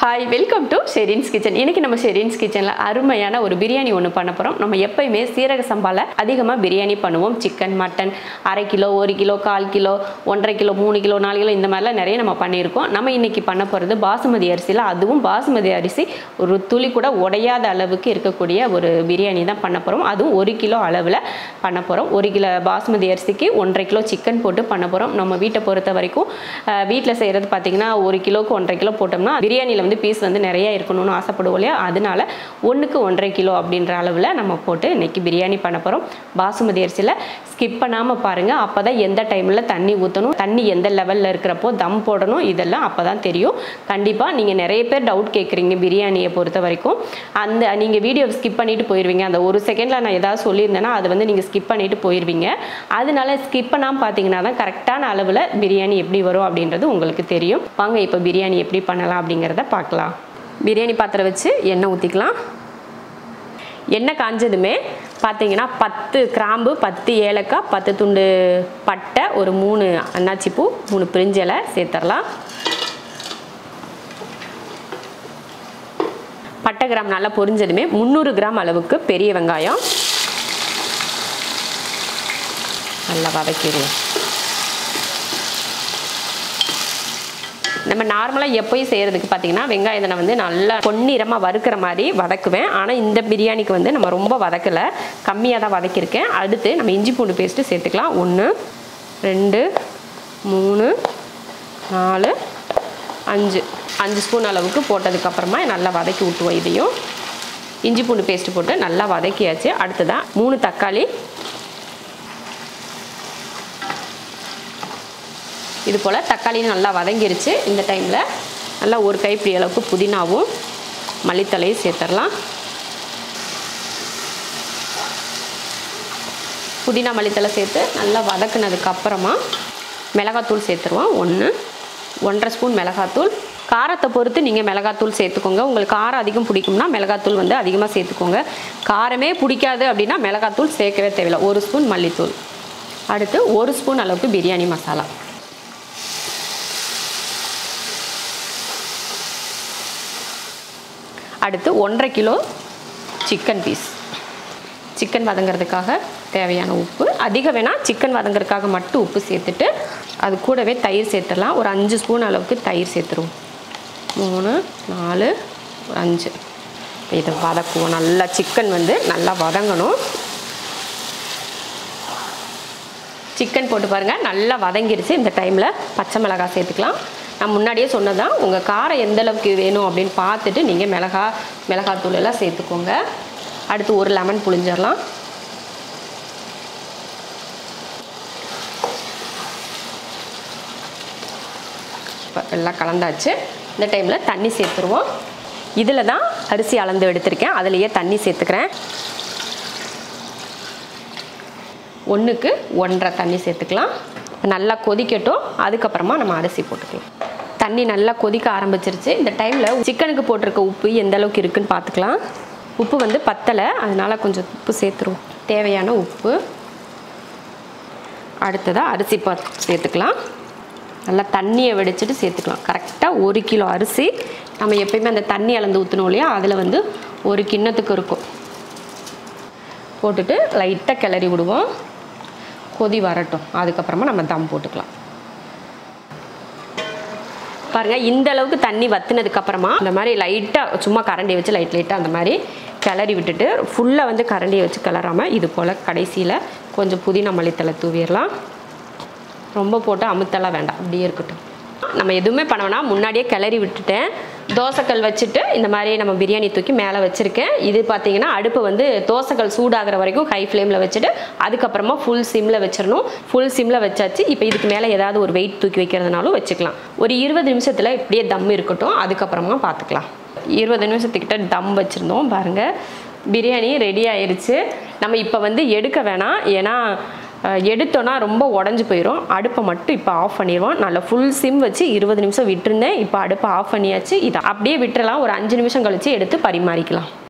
Hi, welcome to Sherin's Kitchen. இன்னைக்கு நம்ம Sherin's Kitchenல அருமையான ஒரு பிரியாணி ஒன்னு பண்ண போறோம். நம்ம எப்பவுமே சீரக சம்பால அதிகமா பிரியாணி பண்ணுவோம். Chicken, mutton, 1/2 kilo, 1 kilo, 1/4 kilo, 1.5 kilo, 3 kilo, 4 kilo இந்த மாதிரிலாம் நிறைய நம்ம பண்ணியிருக்கோம். நம்ம இன்னைக்கு பண்ண போறது பாசுமதி அரிசில, அதுவும் பாசுமதி அரிசி ஒரு துளி கூட உடையாத அளவுக்கு இருக்கக்கூடிய ஒரு பிரியாணி தான் பண்ண போறோம். அதுவும் 1 கிலோ அளவுல பண்ண போறோம். 1 கிலோ பாசுமதி அரிசிக்கு 1.5 கிலோ சிக்கன் போட்டு பண்ண போறோம். நம்ம வீட்டை பொறுத்த வரைக்கும் வீட்ல செய்யறது பாத்தீங்கன்னா 1 கிலோக்கு 1.5 கிலோ போட்டோம்னா பிரியாணில வந்து பீஸ் வந்து நிறைய இருக்கணும்னு ஆசைப்படுவோம் இல்லையா, அதனால 1க்கு 1.5 கிலோ அப்படின்ற அளவில் நம்ம போட்டு இன்னைக்கு பிரியாணி பண்ண போகிறோம். பாசுமதி அரிசியில் ஸ்கிப் பண்ணாமல் பாருங்கள். அப்போ தான் எந்த டைமில் தண்ணி ஊற்றணும், தண்ணி எந்த லெவலில் இருக்கிறப்போ தம் போடணும், இதெல்லாம் அப்போ தான் தெரியும். கண்டிப்பாக நீங்கள் நிறைய பேர் டவுட் கேட்குறீங்க பிரியாணியை பொறுத்த வரைக்கும். நீங்கள் வீடியோ ஸ்கிப் பண்ணிட்டு போயிடுவீங்க. அந்த ஒரு செகண்டில் நான் ஏதாவது சொல்லியிருந்தேன்னா அதை வந்து நீங்கள் ஸ்கிப் பண்ணிட்டு போயிடுவீங்க. அதனால ஸ்கிப் பண்ணாமல் பார்த்தீங்கன்னா தான் கரெக்டான அளவில் பிரியாணி எப்படி வரும் அப்படின்றது உங்களுக்கு தெரியும். வாங்க இப்போ பிரியாணி எப்படி பண்ணலாம் அப்படிங்கிறத பார்க்கலாம். பிரியாணி பாத்திரம் வச்சு எண்ணெய் ஊற்றிக்கலாம். எண்ணெய் காஞ்சதுமே பார்த்தீங்கன்னா 10 கிராம்பு, 10 ஏலக்காய், 10 துண்டு பட்டை, ஒரு 3 அன்னாச்சிப்பூ, 3 பிரிஞ்சலை சேர்த்துடலாம். பட்டை கிராம் நல்லா பொரிஞ்சதுமே 300 கிராம் அளவுக்கு பெரிய வெங்காயம் நல்லா வதக்கிடுவோம். நம்ம நார்மலாக எப்போயும் செய்கிறதுக்கு பார்த்தீங்கன்னா வெங்காயத்தை நான் வந்து நல்லா பொன்னிறமாக வறுக்கிற மாதிரி வதக்குவேன். ஆனால் இந்த பிரியாணிக்கு வந்து நம்ம ரொம்ப வதக்கலை, கம்மியாக தான் வதக்கியிருக்கேன். அடுத்து நம்ம இஞ்சி பூண்டு பேஸ்ட்டு சேர்த்துக்கலாம். 1 2 3 4 5 ஸ்பூன் அளவுக்கு போட்டதுக்கப்புறமா நல்லா வதக்கி விட்டுவோம். இதையும் இஞ்சி பூண்டு பேஸ்ட்டு போட்டு நல்லா வதக்கியாச்சு. அடுத்ததான் 3 தக்காளி, இது போல் தக்காளியும் நல்லா வதங்கிருச்சு. இந்த டைமில் நல்லா ஒரு கைப்பிடி அளவுக்கு புதினாவும் மல்லித்தலையும் சேர்த்துடலாம். புதினா மல்லித்தலை சேர்த்து நல்லா வதக்குனதுக்கப்புறமா மிளகாத்தூள் சேர்த்துருவோம். 1.5 ஸ்பூன் மிளகாத்தூள். காரத்தை பொறுத்து நீங்கள் மிளகாத்தூள் சேர்த்துக்கோங்க. உங்களுக்கு காரம் அதிகம் பிடிக்கும்னா மிளகாத்தூள் வந்து அதிகமாக சேர்த்துக்கோங்க. காரமே பிடிக்காது அப்படின்னா மிளகாத்தூள் சேர்க்கவே தேவையில்லை. 1 ஸ்பூன் மல்லித்தூள். அடுத்து 1 ஸ்பூன் அளவுக்கு பிரியாணி மசாலா. அடுத்து 1.5 கிலோ சிக்கன் பீஸ். சிக்கன் வதங்கிறதுக்காக தேவையான உப்பு அதிகம் வேணால், சிக்கன் வதங்கிறதுக்காக மட்டும் உப்பு சேர்த்துட்டு அது கூடவே தயிர் சேர்த்துடலாம். ஒரு 5 ஸ்பூன் அளவுக்கு தயிர் சேர்த்துருவோம். 3 4 5 இதை வதக்குவோம். நல்லா சிக்கன் வந்து நல்லா வதங்கணும். சிக்கன் போட்டு பாருங்கள் நல்லா வதங்கிருச்சு. இந்த டைமில் பச்சை மிளகாய் சேர்த்துக்கலாம். நான் முன்னாடியே சொன்னதான், உங்கள் காரம் எந்த அளவுக்கு வேணும் அப்படின்னு பார்த்துட்டு நீங்கள் மிளகாத்தூள் எல்லாம் சேர்த்துக்கோங்க. அடுத்து ஒரு லெமன் புழிஞ்சிடலாம். எல்லாம் கலந்தாச்சு. இந்த டைமில் தண்ணி சேர்த்துருவோம். இதில் தான் அரிசி அளந்து எடுத்திருக்கேன், அதுலேயே தண்ணி சேர்த்துக்கிறேன். 1க்கு 1.5 தண்ணி சேர்த்துக்கலாம். நல்லா கொதிக்கட்டும். அதுக்கப்புறமா நம்ம அரிசி போட்டுக்கலாம். தண்ணி நல்லா கொதிக்க ஆரம்பிச்சிருச்சு. இந்த டைமில் சிக்கனுக்கு போட்டிருக்க உப்பு எந்த அளவுக்கு இருக்குன்னு பார்த்துக்கலாம். உப்பு வந்து பத்தலை, அதனால் கொஞ்சம் உப்பு சேர்த்துருவோம். தேவையான உப்பு. அடுத்ததாக அரிசி சேர்த்துக்கலாம். நல்லா தண்ணியை வடிச்சிட்டு சேர்த்துக்கலாம். கரெக்டாக 1 கிலோ அரிசி நம்ம எப்பயுமே அந்த தண்ணி அளந்து ஊற்றணும் இல்லையா, அதில் வந்து 1 கிண்ணத்துக்கு இருக்கும். போட்டுட்டு லைட்டாக கிளறி விடுவோம். கொதி வரட்டும். அதுக்கப்புறமா நம்ம தம் போட்டுக்கலாம். பாருங்கள், இந்த அளவுக்கு தண்ணி வற்றினதுக்கப்புறமா இந்த மாதிரி லைட்டாக சும்மா கரண்டியை வச்சு லைட்டாக அந்த மாதிரி கிளறி விட்டுட்டு, ஃபுல்லாக வந்து கரண்டியை வச்சு கிளறாமல் இது போல் கடைசியில் கொஞ்சம் புதினா மல்லித்தலை தூவிடலாம். ரொம்ப போட்டு அமுத்தலாம் வேண்டாம், அப்படியே இருக்கட்டும். நம்ம எதுவுமே பண்ண வேணாம், முன்னாடியே கிளறி விட்டுட்டேன். தோசைக்கல் வச்சுட்டு இந்த மாதிரி நம்ம பிரியாணி தூக்கி மேலே வச்சுருக்கேன். இது பார்த்தீங்கன்னா அடுப்பு வந்து தோசைக்கல் சூடாகிற வரைக்கும் ஹை ஃப்ளேமில் வச்சுட்டு அதுக்கப்புறமா ஃபுல் சிம்மில் வச்சிடணும். ஃபுல் சிம்மில் வச்சாச்சு. இப்போ இதுக்கு மேலே ஏதாவது ஒரு வெயிட் தூக்கி வைக்கிறதுனாலும் வச்சுக்கலாம். ஒரு 20 நிமிஷத்தில் இப்படியே தம் இருக்கட்டும். அதுக்கப்புறமா பார்த்துக்கலாம். 20 நிமிஷத்துக்கிட்ட தம் வச்சுருந்தோம். பாருங்கள், பிரியாணி ரெடி ஆயிடுச்சு. நம்ம இப்போ வந்து எடுக்க வேணாம், ஏன்னா எடுத்தோன்னா ரொம்ப உடஞ்சி போயிடும். அடுப்பை மட்டும் இப்போ ஆஃப் பண்ணிடுவோம். நல்லா ஃபுல் சிம் வச்சு 20 நிமிஷம் விட்டுருந்தேன். இப்போ அடுப்பை ஆஃப் பண்ணியாச்சு. இதை அப்படியே விட்டுறலாம். ஒரு 5 நிமிஷம் கழித்து எடுத்து பரிமாறிக்கலாம்.